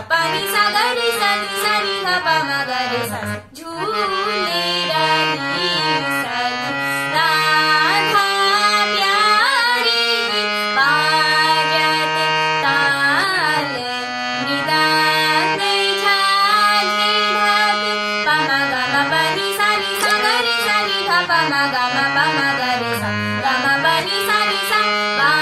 pa ni sa ga ri sa ni धा pa ma ga re sa झूले रही सखी राधा प्यारी बाजत ताल मृदंग झांझी ढाक pa ma ga ma pa ni sa ga ri sa ni धा pa ma ga रे सा गा ma pa ni sa सा